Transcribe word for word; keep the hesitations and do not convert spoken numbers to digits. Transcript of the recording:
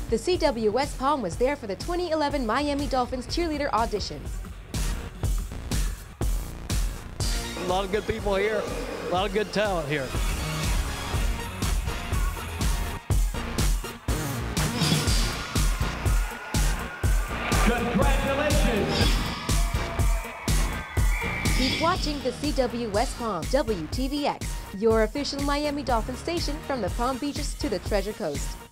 The C W West Palm was there for the twenty eleven Miami Dolphins cheerleader auditions. A lot of good people here, a lot of good talent here. Congratulations! Keep watching the C W West Palm, W T V X, your official Miami Dolphins station from the Palm Beaches to the Treasure Coast.